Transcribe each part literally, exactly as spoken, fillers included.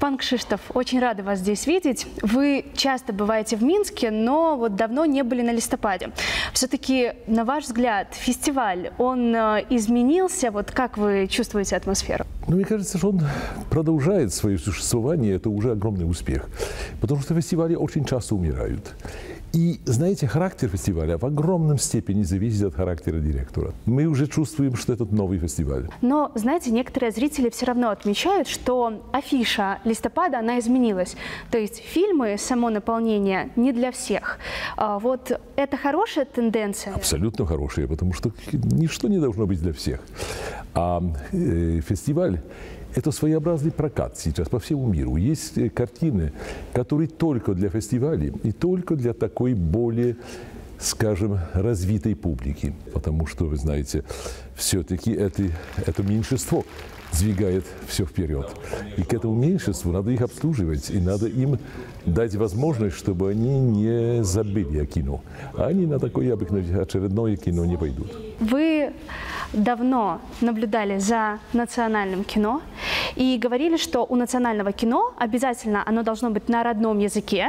Пан Кшиштоф, очень рада вас здесь видеть. Вы часто бываете в Минске, но вот давно не были на листопаде. Все-таки, на ваш взгляд, фестиваль, он изменился? Вот как вы чувствуете атмосферу? Ну, мне кажется, что он продолжает свое существование. Это уже огромный успех. Потому что фестивали очень часто умирают. И, знаете, характер фестиваля в огромном степени зависит от характера директора. Мы уже чувствуем, что это новый фестиваль. Но, знаете, некоторые зрители все равно отмечают, что афиша листопада, она изменилась. То есть фильмы, само наполнение не для всех. А вот это хорошая тенденция? Абсолютно хорошая, потому что ничто не должно быть для всех. А э, фестиваль – это своеобразный прокат сейчас по всему миру. Есть картины, которые только для фестивалей и только для такой более, скажем, развитой публики. Потому что, вы знаете, все-таки это, это меньшинство двигает все вперед. И к этому меньшинству надо их обслуживать, и надо им дать возможность, чтобы они не забыли о кино. А они на такое обыкновенное очередное кино не пойдут. Вы давно наблюдали за национальным кино и говорили, что у национального кино обязательно оно должно быть на родном языке.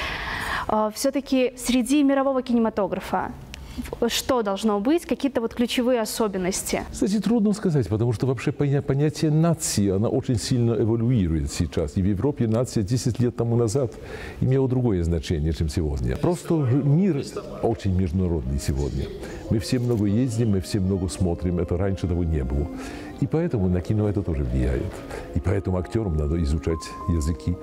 Все-таки среди мирового кинематографа что должно быть, какие-то вот ключевые особенности? Кстати, трудно сказать, потому что вообще понятие нации, она очень сильно эволюирует сейчас. И в Европе нация десять лет тому назад имела другое значение, чем сегодня. Просто мир очень международный сегодня. Мы все много ездим, мы все много смотрим, это раньше того не было. И поэтому на кино это тоже влияет. И поэтому актерам надо изучать языки.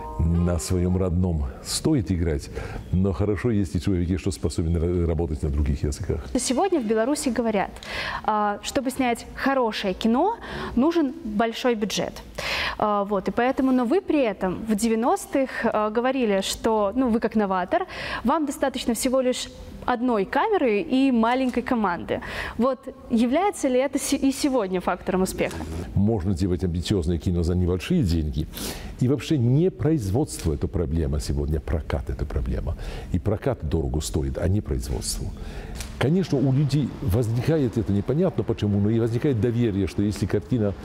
На своем родном стоит играть, но хорошо, если человек еще способен работать на других языках. Сегодня в Беларуси говорят, чтобы снять хорошее кино, нужен большой бюджет. Вот, и поэтому, но вы при этом в девяностых говорили, что, ну, вы как новатор, вам достаточно всего лишь одной камеры и маленькой команды. Вот является ли это и сегодня фактором успеха? Можно делать амбициозное кино за небольшие деньги. И вообще не производство – это проблема сегодня, прокат – это проблема. И прокат дорого стоит, а не производство. Конечно, у людей возникает, это непонятно почему, но и возникает доверие, что если картина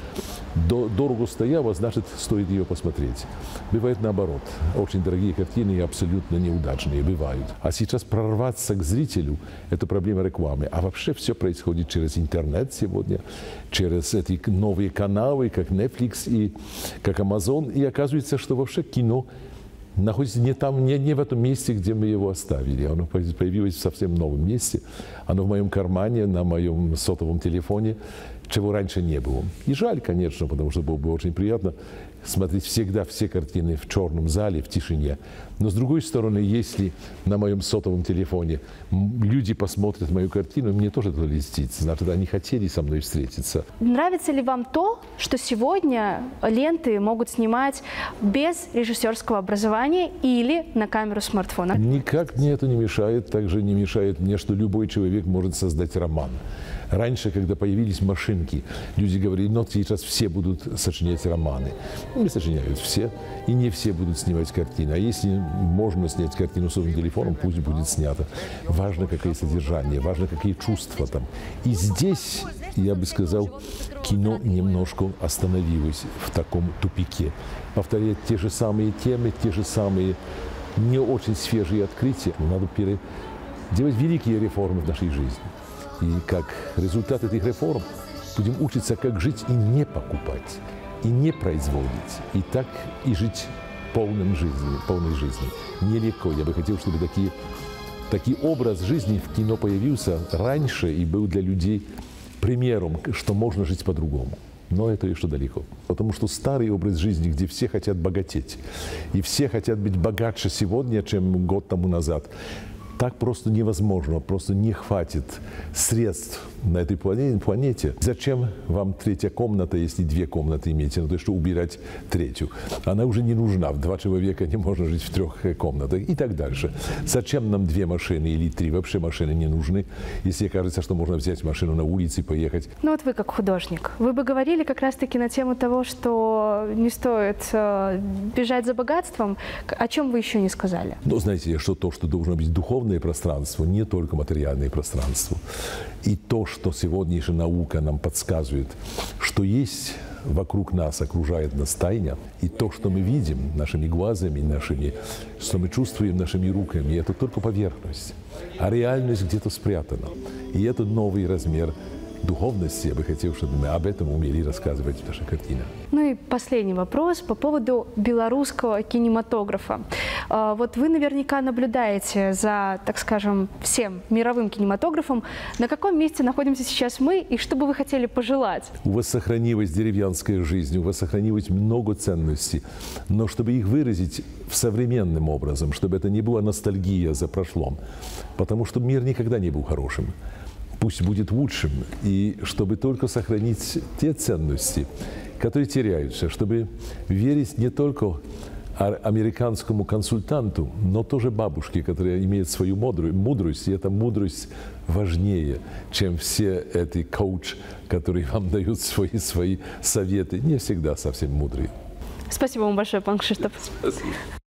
дорого стояла, значит, стоит ее посмотреть. Бывает наоборот. Очень дорогие картины абсолютно неудачные бывают. А сейчас прорваться к зрителю – это проблема рекламы. А вообще все происходит через интернет сегодня, через эти новые каналы, как Netflix и как Amazon. И оказывается, что вообще кино находится не там, не, не в этом месте, где мы его оставили. Оно появилось в совсем новом месте. Оно в моем кармане, на моем сотовом телефоне, чего раньше не было. И жаль, конечно, потому что было бы очень приятно смотреть всегда все картины в черном зале, в тишине. Но с другой стороны, если на моем сотовом телефоне люди посмотрят мою картину, мне тоже это льстит. Значит, они хотели со мной встретиться. Нравится ли вам то, что сегодня ленты могут снимать без режиссерского образования или на камеру смартфона? Никак мне это не мешает. Также не мешает мне, что любой человек может создать роман. Раньше, когда появились машинки, люди говорили, но сейчас все будут сочинять романы. Ну, не сочиняют все, и не все будут снимать картины. А если можно снять картину своим телефоном, пусть будет снято. Важно, какое содержание, важно, какие чувства там. И здесь, я бы сказал, кино немножко остановилось в таком тупике. Повторяет те же самые темы, те же самые не очень свежие открытия. Надо делать великие реформы в нашей жизни. И как результат этих реформ будем учиться, как жить и не покупать, и не производить, и так и жить полным жизнью, полной жизнью. Нелегко. Я бы хотел, чтобы такие, такой образ жизни в кино появился раньше и был для людей примером, что можно жить по-другому. Но это еще далеко. Потому что старый образ жизни, где все хотят богатеть, и все хотят быть богаче сегодня, чем год тому назад, так просто невозможно, просто не хватит средств на этой планете. Зачем вам третья комната, если две комнаты имеете? Ну, то есть, что убирать третью. Она уже не нужна. В два человека не можно жить в трех комнатах и так дальше. Зачем нам две машины или три? Вообще машины не нужны, если кажется, что можно взять машину на улице и поехать. Ну вот вы как художник, вы бы говорили как раз-таки на тему того, что не стоит э, бежать за богатством. О чем вы еще не сказали? Ну, знаете, что то, что должно быть духовно, духовное пространство, не только материальное пространство. И то, что сегодняшняя наука нам подсказывает, что есть вокруг нас, окружает нас тайна, и то, что мы видим нашими глазами, нашими, что мы чувствуем нашими руками, это только поверхность, а реальность где-то спрятана. И это новый размер духовности. Я бы хотел, чтобы мы об этом умели рассказывать в нашей картине. Ну и последний вопрос по поводу белорусского кинематографа. Вот вы наверняка наблюдаете за, так скажем, всем мировым кинематографом. На каком месте находимся сейчас мы и что бы вы хотели пожелать? У вас сохранилась деревенская жизнь, у вас сохранилось много ценностей, но чтобы их выразить в современным образом, чтобы это не была ностальгия за прошлым, потому что мир никогда не был хорошим. Пусть будет лучшим, и чтобы только сохранить те ценности, которые теряются, чтобы верить не только американскому консультанту, но тоже бабушке, которая имеет свою мудрость, и эта мудрость важнее, чем все эти коучи, которые вам дают свои, свои советы, не всегда совсем мудрые. Спасибо вам большое, пан Кшиштоф. Спасибо.